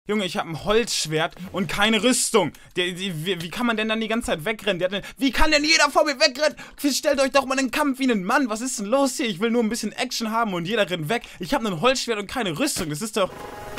Junge, ich habe ein Holzschwert und keine Rüstung. Wie kann man denn dann die ganze Zeit wegrennen? Wie kann denn jeder vor mir wegrennen? Stellt euch doch mal einen Kampf wie einen Mann. Was ist denn los hier? Ich will nur ein bisschen Action haben und jeder rennt weg. Ich habe ein Holzschwert und keine Rüstung. Das ist doch...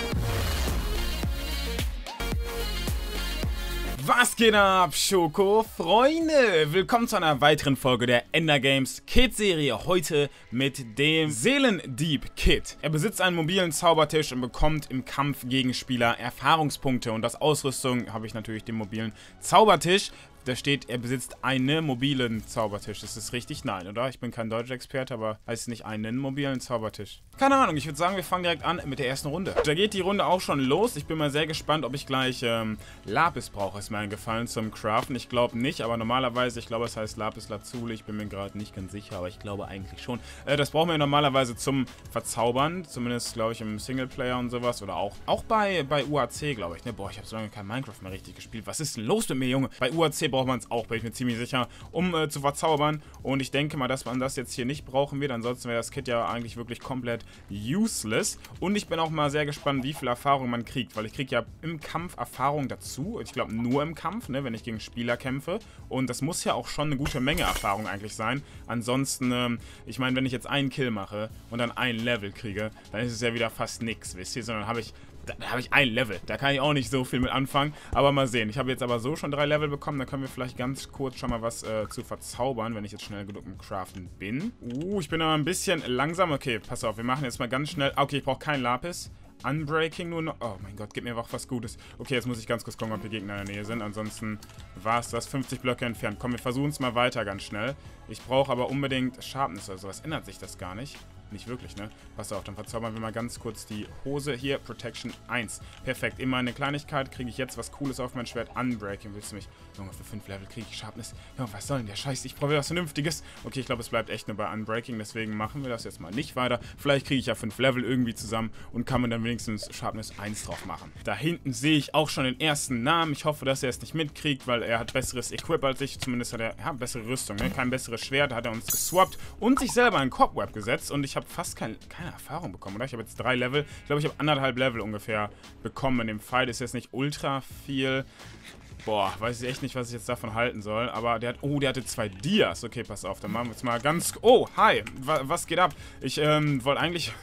Was geht ab, Schoko-Freunde? Willkommen zu einer weiteren Folge der Ender Games Kid-Serie. Heute mit dem Seelendieb-Kid. Er besitzt einen mobilen Zaubertisch und bekommt im Kampf gegen Spieler Erfahrungspunkte. Und als Ausrüstung habe ich natürlich den mobilen Zaubertisch. Da steht, er besitzt einen mobilen Zaubertisch. Das ist richtig? Nein, oder? Ich bin kein Deutsch-Experte, aber heißt es nicht einen mobilen Zaubertisch? Keine Ahnung, ich würde sagen, wir fangen direkt an mit der ersten Runde. Da geht die Runde auch schon los. Ich bin mal sehr gespannt, ob ich gleich Lapis brauche. Ist mir eingefallen zum Craften. Ich glaube nicht, aber normalerweise, ich glaube, es heißt Lapis Lazuli. Ich bin mir gerade nicht ganz sicher, aber ich glaube eigentlich schon. Das brauchen wir normalerweise zum Verzaubern. Zumindest, glaube ich, im Singleplayer und sowas. Oder auch bei UAC, glaube ich. Ne? Boah, ich habe so lange kein Minecraft mehr richtig gespielt. Was ist denn los mit mir, Junge? Bei UAC braucht man es auch, bin ich mir ziemlich sicher, um zu verzaubern. Und ich denke mal, dass man das jetzt hier nicht brauchen wird. Ansonsten wäre das Kit ja eigentlich wirklich komplett useless. Und ich bin auch mal sehr gespannt, wie viel Erfahrung man kriegt. Weil ich kriege ja im Kampf Erfahrung dazu. Ich glaube nur im Kampf, ne, wenn ich gegen Spieler kämpfe. Und das muss ja auch schon eine gute Menge Erfahrung eigentlich sein. Ansonsten, ich meine, wenn ich jetzt einen Kill mache und dann ein Level kriege, dann ist es ja wieder fast nichts, wisst ihr? Sondern da habe ich ein Level. Da kann ich auch nicht so viel mit anfangen. Aber mal sehen. Ich habe jetzt aber so schon 3 Level bekommen. Da können wir vielleicht ganz kurz schon mal was zu verzaubern, wenn ich jetzt schnell genug im Craften bin. Ich bin aber ein bisschen langsam. Okay, pass auf. Wir machen jetzt mal ganz schnell. Okay, ich brauche kein Lapis. Unbreaking nur noch. Oh mein Gott, gib mir auch was Gutes. Okay, jetzt muss ich ganz kurz gucken, ob die Gegner in der Nähe sind. Ansonsten war es das. 50 Blöcke entfernt. Komm, wir versuchen es mal weiter ganz schnell. Ich brauche aber unbedingt Sharpness oder sowas. Ändert sich das gar nicht. Nicht wirklich, ne? Pass auf, dann verzaubern wir mal ganz kurz die Hose. Hier, Protection 1. Perfekt. Immer eine Kleinigkeit. Kriege ich jetzt was Cooles auf mein Schwert. Unbreaking. Willst du mich... Junge, für 5 Level kriege ich Sharpness. Junge, was soll denn der Scheiß? Ich brauche was Vernünftiges. Okay, ich glaube, es bleibt echt nur bei Unbreaking. Deswegen machen wir das jetzt mal nicht weiter. Vielleicht kriege ich ja 5 Level irgendwie zusammen und kann man dann wenigstens Sharpness 1 drauf machen. Da hinten sehe ich auch schon den ersten Namen. Ich hoffe, dass er es nicht mitkriegt, weil er hat besseres Equip als ich. Zumindest hat er, ja, bessere Rüstung, ne? Kein besseres Schwert. Da hat er uns geswappt und sich selber ein Cobweb gesetzt. Und ich habe fast keine Erfahrung bekommen, oder? Ich habe jetzt 3 Level. Ich glaube, ich habe 1,5 Level ungefähr bekommen in dem Fight. Ist jetzt nicht ultra viel. Boah, weiß ich echt nicht, was ich jetzt davon halten soll. Aber der hatte 2 Dias. Okay, pass auf, dann machen wir jetzt mal ganz... Oh, hi, was geht ab? Ich wollte eigentlich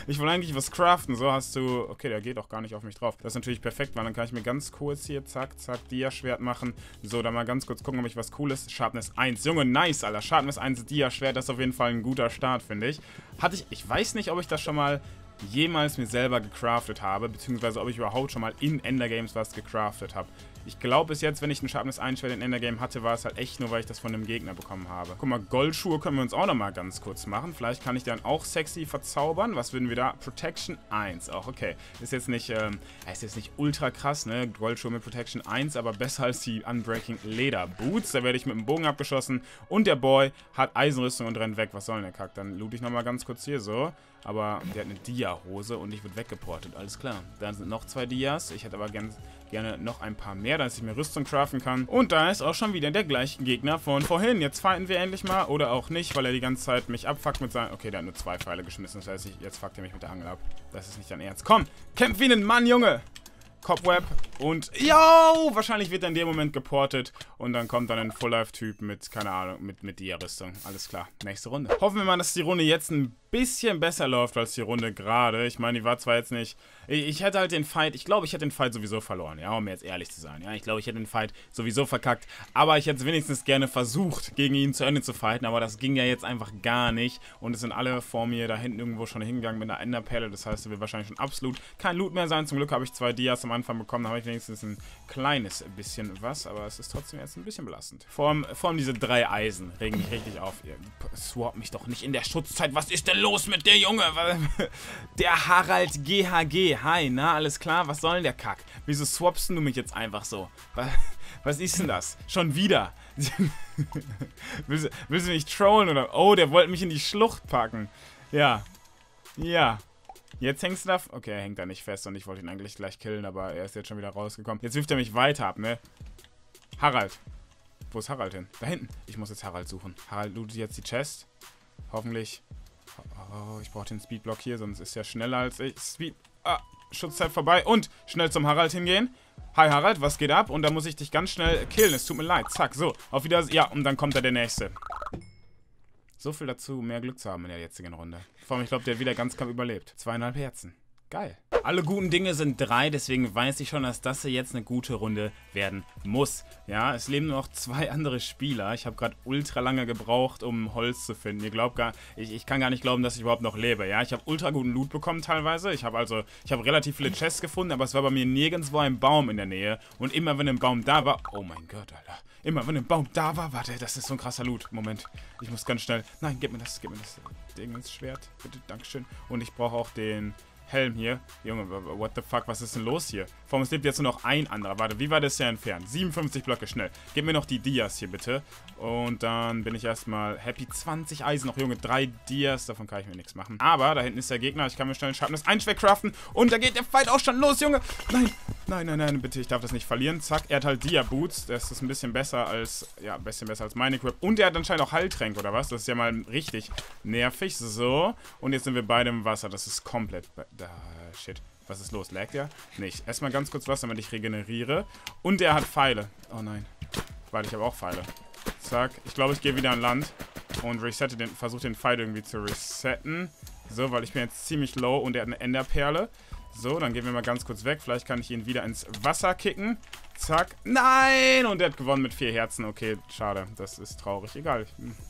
was craften. So hast du... Okay, der geht auch gar nicht auf mich drauf. Das ist natürlich perfekt, weil dann kann ich mir ganz kurz hier, zack, zack, Dia-Schwert machen. So, dann mal ganz kurz gucken, ob ich was Cooles... Sharpness 1. Junge, nice, Alter. Sharpness 1 Dia-Schwert, das ist auf jeden Fall ein guter Start, finde ich. Ich weiß nicht, ob ich das schon mal jemals mir selber gecraftet habe, beziehungsweise ob ich überhaupt schon mal in Ender Games was gecraftet habe. Ich glaube bis jetzt, wenn ich ein Sharpness 1 Schwert in Ender Game hatte, war es halt echt nur, weil ich das von einem Gegner bekommen habe. Guck mal, Goldschuhe können wir uns auch nochmal ganz kurz machen. Vielleicht kann ich dann auch sexy verzaubern. Was würden wir da? Protection 1. Auch okay. Ist jetzt nicht ultra krass, ne? Goldschuhe mit Protection 1, aber besser als die Unbreaking Leder Boots. Da werde ich mit dem Bogen abgeschossen. Und der Boy hat Eisenrüstung und rennt weg. Was soll denn der Kack? Dann loot ich nochmal ganz kurz hier so. Aber der hat eine Dia-Hose und ich wurde weggeportet. Alles klar. Dann sind noch 2 Dias. Ich hätte aber gerne noch ein paar mehr, dass ich mir Rüstung craften kann. Und da ist auch schon wieder der gleiche Gegner von vorhin. Jetzt fighten wir endlich mal. Oder auch nicht, weil er die ganze Zeit mich abfuckt mit seinen... Okay, der hat nur 2 Pfeile geschmissen. Das heißt, jetzt fuckt er mich mit der Angel ab. Das ist nicht dein Ernst. Komm, kämpf wie ein Mann, Junge! Cobweb und... Yo! Wahrscheinlich wird er in dem Moment geportet. Und dann kommt dann ein Full-Life-Typ mit, keine Ahnung, mit Dia-Rüstung. Alles klar. Nächste Runde. Hoffen wir mal, dass die Runde jetzt ein bisschen besser läuft als die Runde gerade. Ich meine, die war zwar jetzt nicht... Ich hätte halt den Fight... Ich glaube, ich hätte den Fight sowieso verloren. Ja, um jetzt ehrlich zu sein. Ja, ich glaube, ich hätte den Fight sowieso verkackt. Aber ich hätte es wenigstens gerne versucht, gegen ihn zu Ende zu fighten. Aber das ging ja jetzt einfach gar nicht. Und es sind alle vor mir da hinten irgendwo schon hingegangen mit einer Enderperle. Das heißt, es wird wahrscheinlich schon absolut kein Loot mehr sein. Zum Glück habe ich 2 Dias am Anfang bekommen. Da habe ich wenigstens ein kleines bisschen was. Aber es ist trotzdem jetzt ein bisschen belastend. Vor allem diese 3 Eisen regen mich richtig auf. Ihr swap mich doch nicht in der Schutzzeit. Was ist denn los mit dir, Junge? Der Harald GHG. Hi, na, alles klar? Was soll denn der Kack? Wieso swappst du mich jetzt einfach so? Was ist denn das? Schon wieder? Willst du mich trollen oder... Oh, der wollte mich in die Schlucht packen. Ja. Ja. Jetzt hängst du da... Okay, er hängt da nicht fest und ich wollte ihn eigentlich gleich killen, aber er ist jetzt schon wieder rausgekommen. Jetzt wirft er mich weiter ab, ne? Harald. Wo ist Harald hin? Da hinten. Ich muss jetzt Harald suchen. Harald lootet jetzt die Chest. Hoffentlich... Oh, ich brauche den Speedblock hier, sonst ist er schneller als ich. Schutzzeit vorbei und schnell zum Harald hingehen. Hi Harald, was geht ab? Und da muss ich dich ganz schnell killen. Es tut mir leid. Zack, so. Auf Wiedersehen. Ja, und dann kommt da der Nächste. So viel dazu, mehr Glück zu haben in der jetzigen Runde. Vor allem, ich glaube, der hat wieder ganz knapp überlebt. 2,5 Herzen. Geil. Alle guten Dinge sind 3, deswegen weiß ich schon, dass das hier jetzt eine gute Runde werden muss. Ja, es leben nur noch 2 andere Spieler. Ich habe gerade ultra lange gebraucht, um Holz zu finden. Ihr glaubt gar, ich kann gar nicht glauben, dass ich überhaupt noch lebe. Ja, ich habe ultra guten Loot bekommen teilweise. Ich habe relativ viele Chests gefunden, aber es war bei mir nirgendwo ein Baum in der Nähe. Und immer wenn ein Baum da war, oh mein Gott, Alter. Immer wenn ein Baum da war, warte, das ist so ein krasser Loot. Moment, ich muss ganz schnell, nein, gib mir das Ding ins Schwert. Bitte, dankeschön. Und ich brauche auch den Helm hier. Junge, what the fuck, was ist denn los hier? Vor allem, es lebt jetzt nur noch ein anderer. Warte, wie weit ist der entfernt? 57 Blöcke, schnell. Gib mir noch die Dias hier, bitte. Und dann bin ich erstmal happy. 20 Eisen noch, Junge, 3 Dias. Davon kann ich mir nichts machen. Aber da hinten ist der Gegner. Ich kann mir schnell ein scharfes Einschweck craften. Und da geht der Fight auch schon los, Junge. Nein, nein, nein, nein, bitte, ich darf das nicht verlieren. Zack, er hat halt Dia-Boots. Das ist ein bisschen besser als, ja, ein bisschen besser als meine Equip. Und er hat anscheinend auch Heiltränke, oder was? Das ist ja mal richtig nervig. So, und jetzt sind wir beide im Wasser. Das ist komplett... shit. Was ist los? Laggt er? Nicht. Erstmal ganz kurz Wasser, damit ich regeneriere. Und er hat Pfeile. Oh nein. Warte, ich habe auch Pfeile. Zack. Ich glaube, ich gehe wieder an Land und versuche den Pfeil irgendwie zu resetten. So, weil ich bin jetzt ziemlich low und er hat eine Enderperle. So, dann gehen wir mal ganz kurz weg. Vielleicht kann ich ihn wieder ins Wasser kicken. Zack. Nein! Und er hat gewonnen mit 4 Herzen. Okay, schade. Das ist traurig. Egal.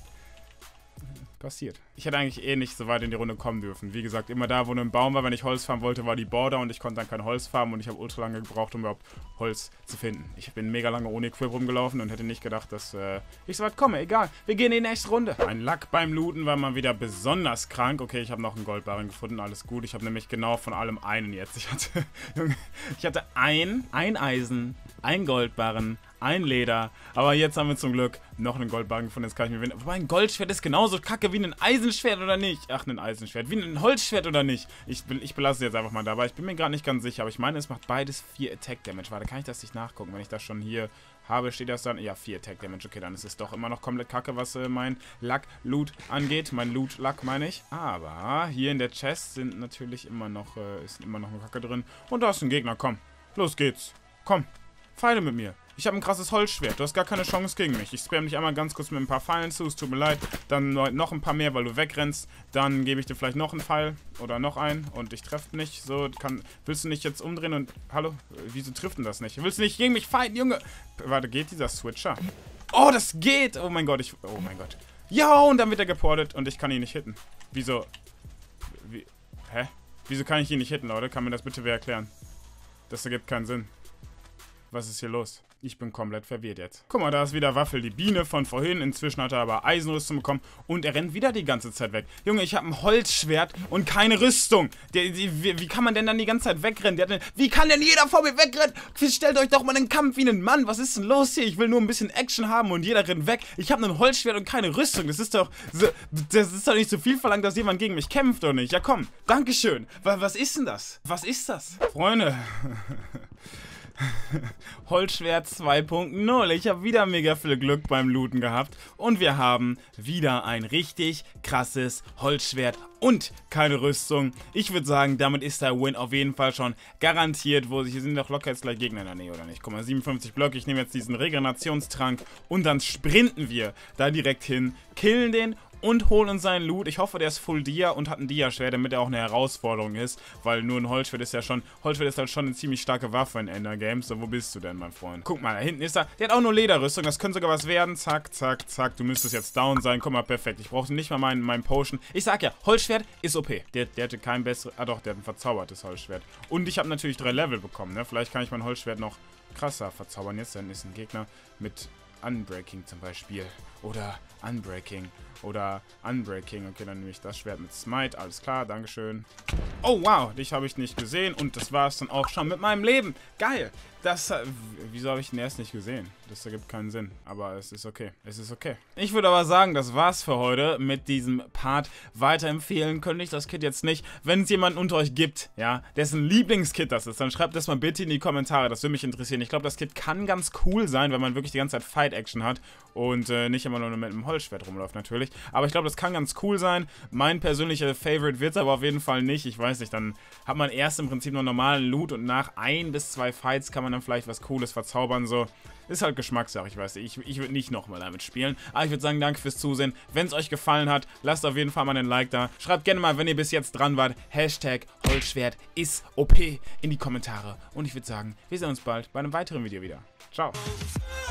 Passiert. Ich hätte eigentlich eh nicht so weit in die Runde kommen dürfen. Wie gesagt, immer da, wo ein Baum war, wenn ich Holz farmen wollte, war die Border und ich konnte dann kein Holz farmen und ich habe ultra lange gebraucht, um überhaupt Holz zu finden. Ich bin mega lange ohne Equip rumgelaufen und hätte nicht gedacht, dass ich so weit komme. Egal, wir gehen in die nächste Runde. Mein Luck beim Looten war mal wieder besonders krank. Okay, ich habe noch einen Goldbarren gefunden, alles gut. Ich habe nämlich genau von allem einen jetzt. Ich hatte ein Eisen, ein Goldbarren, ein Leder, aber jetzt haben wir zum Glück noch einen Goldbarren gefunden, jetzt kann ich mir gewinnen. Aber ein Goldschwert ist genauso kacke wie ein Eisenschwert oder nicht? Ach, ein Eisenschwert. Wie ein Holzschwert oder nicht? Ich belasse es jetzt einfach mal dabei. Ich bin mir gerade nicht ganz sicher, aber ich meine, es macht beides 4 Attack Damage. Warte, kann ich das nicht nachgucken? Wenn ich das schon hier habe, steht das dann? Ja, 4 Attack Damage. Okay, dann ist es doch immer noch komplett kacke, was mein Luck-Loot angeht. Mein Loot-Luck meine ich. Aber hier in der Chest sind natürlich immer noch, ist immer noch eine Kacke drin. Und da ist ein Gegner. Komm, los geht's. Komm, feile mit mir. Ich habe ein krasses Holzschwert. Du hast gar keine Chance gegen mich. Ich spam dich einmal ganz kurz mit ein paar Pfeilen zu. Es tut mir leid. Dann noch ein paar mehr, weil du wegrennst. Dann gebe ich dir vielleicht noch einen Pfeil oder noch einen. Und ich treffe nicht. So, willst du nicht jetzt umdrehen und... Hallo? Wieso trifft denn das nicht? Willst du nicht gegen mich fighten, Junge? Warte, geht dieser Switcher? Oh, das geht! Oh mein Gott, oh mein Gott. Ja, und dann wird er geportet und ich kann ihn nicht hitten. Wieso? Hä? Wieso kann ich ihn nicht hitten, Leute? Kann mir das bitte wer erklären? Das ergibt keinen Sinn. Was ist hier los? Ich bin komplett verwirrt jetzt. Guck mal, da ist wieder Waffel, die Biene von vorhin. Inzwischen hat er aber Eisenrüstung bekommen und er rennt wieder die ganze Zeit weg. Junge, ich habe ein Holzschwert und keine Rüstung. Wie kann man denn dann die ganze Zeit wegrennen? Wie kann denn jeder vor mir wegrennen? Stellt euch doch mal einen Kampf wie einen Mann. Was ist denn los hier? Ich will nur ein bisschen Action haben und jeder rennt weg. Ich habe ein Holzschwert und keine Rüstung. Das ist doch nicht so viel verlangt, dass jemand gegen mich kämpft, oder nicht? Ja, komm. Dankeschön. Was ist denn das? Was ist das? Freunde. Holzschwert 2.0. Ich habe wieder mega viel Glück beim Looten gehabt. Und wir haben wieder ein richtig krasses Holzschwert und keine Rüstung. Ich würde sagen, damit ist der Win auf jeden Fall schon garantiert. Hier sind doch locker jetzt gleich Gegner in der Nähe, oder nicht? Guck mal, 57 Blöcke. Ich nehme jetzt diesen Regenerationstrank und dann sprinten wir da direkt hin, killen den und holen uns seinen Loot. Ich hoffe, der ist Full Dia und hat ein Dia-Schwert, damit er auch eine Herausforderung ist. Weil nur ein Holzschwert ist ja schon... Holzschwert ist halt schon eine ziemlich starke Waffe in Ender-Games. So, wo bist du denn, mein Freund? Guck mal, da hinten ist er. Der hat auch nur Lederrüstung. Das könnte sogar was werden. Zack, zack, zack. Du müsstest jetzt down sein. Guck mal, perfekt. Ich brauche nicht mal meinen Potion. Ich sag ja, Holzschwert ist OP. Der hatte kein besseres... Ah doch, der hat ein verzaubertes Holzschwert. Und ich habe natürlich 3 Level bekommen, ne? Vielleicht kann ich mein Holzschwert noch krasser verzaubern. Jetzt dann ist ein Gegner mit Unbreaking zum Beispiel. Oder Unbreaking. Oder Unbreaking. Okay, dann nehme ich das Schwert mit Smite. Alles klar, dankeschön. Oh, wow, dich habe ich nicht gesehen. Und das war es dann auch schon mit meinem Leben. Geil. Wieso habe ich den erst nicht gesehen? Das ergibt keinen Sinn. Aber es ist okay. Es ist okay. Ich würde aber sagen, das war's für heute mit diesem Part. Weiterempfehlen könnte ich das Kit jetzt nicht. Wenn es jemanden unter euch gibt, ja, dessen Lieblingskit das ist, dann schreibt das mal bitte in die Kommentare. Das würde mich interessieren. Ich glaube, das Kit kann ganz cool sein, wenn man wirklich die ganze Zeit Fight-Action hat und nicht immer immer nur mit einem Holzschwert rumläuft natürlich. Aber ich glaube, das kann ganz cool sein. Mein persönlicher Favorite wird es aber auf jeden Fall nicht. Ich weiß nicht, dann hat man erst im Prinzip noch normalen Loot und nach 1 bis 2 Fights kann man dann vielleicht was Cooles verzaubern, so. Ist halt Geschmackssache, ich weiß nicht. Ich würde nicht nochmal damit spielen. Aber ich würde sagen, danke fürs Zusehen. Wenn es euch gefallen hat, lasst auf jeden Fall mal einen Like da. Schreibt gerne mal, wenn ihr bis jetzt dran wart, Hashtag Holzschwert ist OP in die Kommentare. Und ich würde sagen, wir sehen uns bald bei einem weiteren Video wieder. Ciao.